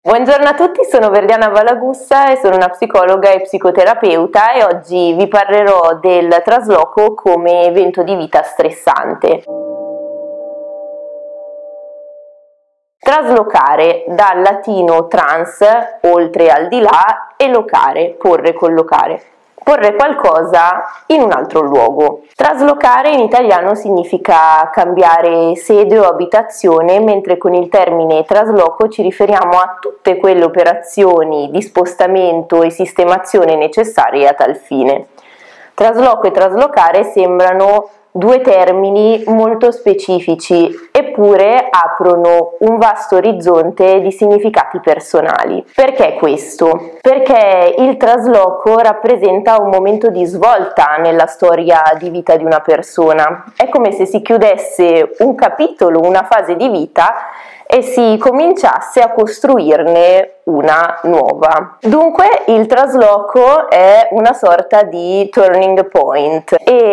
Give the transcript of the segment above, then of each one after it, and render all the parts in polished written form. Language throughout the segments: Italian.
Buongiorno a tutti, sono Verdiana Valagussa e sono una psicologa e psicoterapeuta e oggi vi parlerò del trasloco come evento di vita stressante. Traslocare, dal latino trans, oltre al di là, e locare, porre, collocare. Porre qualcosa in un altro luogo. Traslocare in italiano significa cambiare sede o abitazione, mentre con il termine trasloco ci riferiamo a tutte quelle operazioni di spostamento e sistemazione necessarie a tal fine. Trasloco e traslocare sembrano due termini molto specifici, eppure aprono un vasto orizzonte di significati personali. Perché questo? Perché il trasloco rappresenta un momento di svolta nella storia di vita di una persona. È come se si chiudesse un capitolo, una fase di vita e si cominciasse a costruirne una nuova. Dunque il trasloco è una sorta di turning point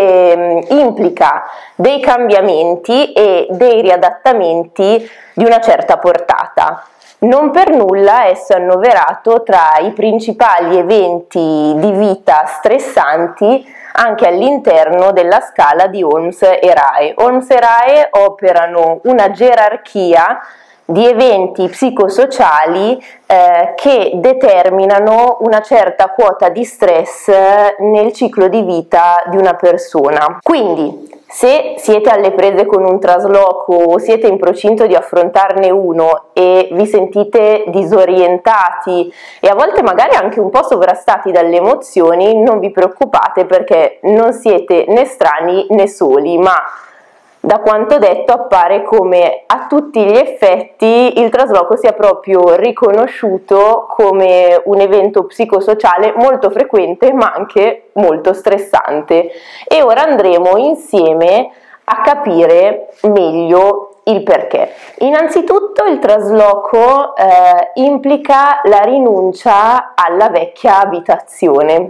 e implica dei cambiamenti e dei riadattamenti di una certa portata. Non per nulla esso è annoverato tra i principali eventi di vita stressanti anche all'interno della scala di Holmes e Rahe. Holmes e Rahe operano una gerarchia di eventi psicosociali che determinano una certa quota di stress nel ciclo di vita di una persona. Quindi, se siete alle prese con un trasloco o siete in procinto di affrontarne uno e vi sentite disorientati e a volte magari anche un po' sovrastati dalle emozioni, non vi preoccupate perché non siete né strani né soli, ma da quanto detto appare come a tutti gli effetti il trasloco sia proprio riconosciuto come un evento psicosociale molto frequente ma anche molto stressante. E ora andremo insieme a capire meglio il perché. Innanzitutto il trasloco implica la rinuncia alla vecchia abitazione.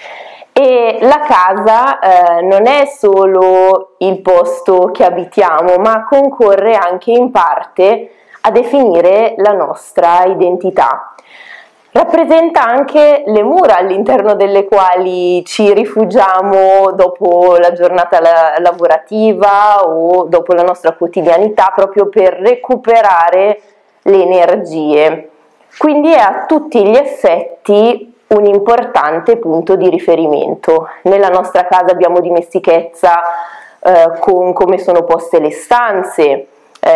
E la casa non è solo il posto che abitiamo, ma concorre anche in parte a definire la nostra identità. Rappresenta anche le mura all'interno delle quali ci rifugiamo dopo la giornata lavorativa o dopo la nostra quotidianità, proprio per recuperare le energie. Quindi è a tutti gli effetti un importante punto di riferimento. Nella nostra casa abbiamo dimestichezza con come sono poste le stanze,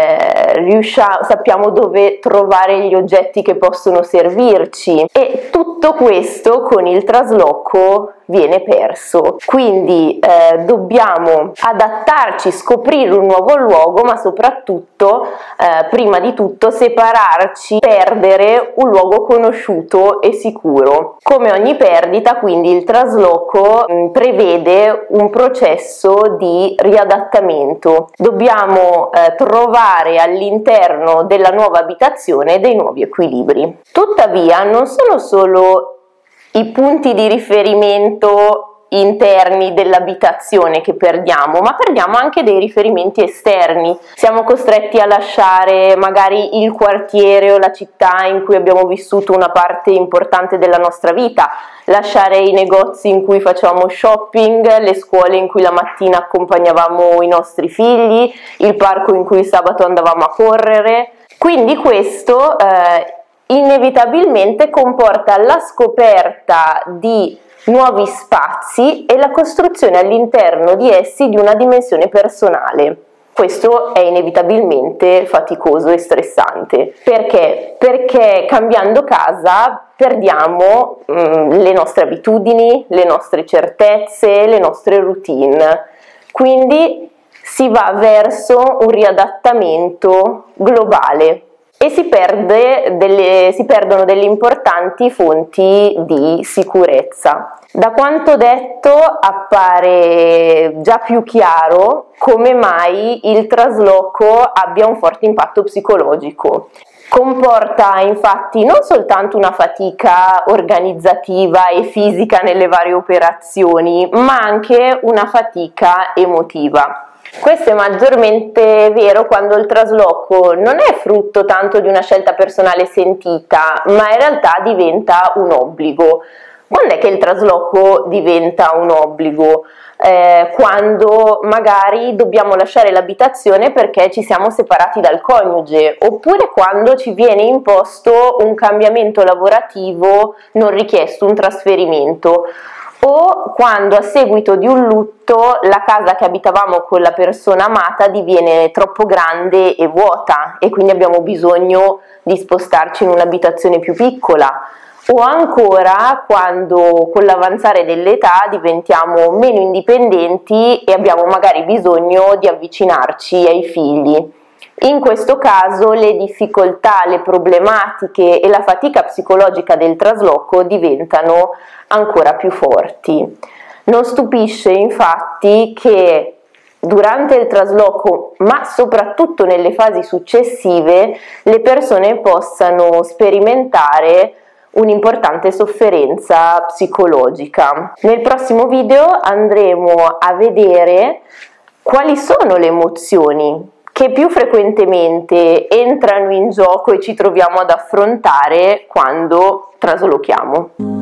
sappiamo dove trovare gli oggetti che possono servirci e tutto questo con il trasloco viene perso. Quindi dobbiamo adattarci, scoprire un nuovo luogo, ma soprattutto, prima di tutto, separarci, perdere un luogo conosciuto e sicuro. Come ogni perdita, quindi il trasloco prevede un processo di riadattamento. Dobbiamo trovare all'interno della nuova abitazione dei nuovi equilibri. Tuttavia, non sono solo i punti di riferimento interni dell'abitazione che perdiamo, ma perdiamo anche dei riferimenti esterni. Siamo costretti a lasciare magari il quartiere o la città in cui abbiamo vissuto una parte importante della nostra vita, lasciare i negozi in cui facevamo shopping, le scuole in cui la mattina accompagnavamo i nostri figli, il parco in cui il sabato andavamo a correre. Quindi questo inevitabilmente comporta la scoperta di nuovi spazi e la costruzione all'interno di essi di una dimensione personale. Questo è inevitabilmente faticoso e stressante. Perché? Perché cambiando casa perdiamo le nostre abitudini, le nostre certezze, le nostre routine. Quindi si va verso un riadattamento globale e si perdono delle importanti fonti di sicurezza. Da quanto detto appare già più chiaro come mai il trasloco abbia un forte impatto psicologico. Comporta infatti non soltanto una fatica organizzativa e fisica nelle varie operazioni, ma anche una fatica emotiva. Questo è maggiormente vero quando il trasloco non è frutto tanto di una scelta personale sentita, ma in realtà diventa un obbligo. Quando è che il trasloco diventa un obbligo? Quando magari dobbiamo lasciare l'abitazione perché ci siamo separati dal coniuge, oppure quando ci viene imposto un cambiamento lavorativo non richiesto, un trasferimento, o quando a seguito di un lutto la casa che abitavamo con la persona amata diviene troppo grande e vuota e quindi abbiamo bisogno di spostarci in un'abitazione più piccola, o ancora quando con l'avanzare dell'età diventiamo meno indipendenti e abbiamo magari bisogno di avvicinarci ai figli. In questo caso le difficoltà, le problematiche e la fatica psicologica del trasloco diventano ancora più forti. Non stupisce infatti che durante il trasloco, ma soprattutto nelle fasi successive, le persone possano sperimentare un'importante sofferenza psicologica. Nel prossimo video andremo a vedere quali sono le emozioni che più frequentemente entrano in gioco e ci troviamo ad affrontare quando traslochiamo.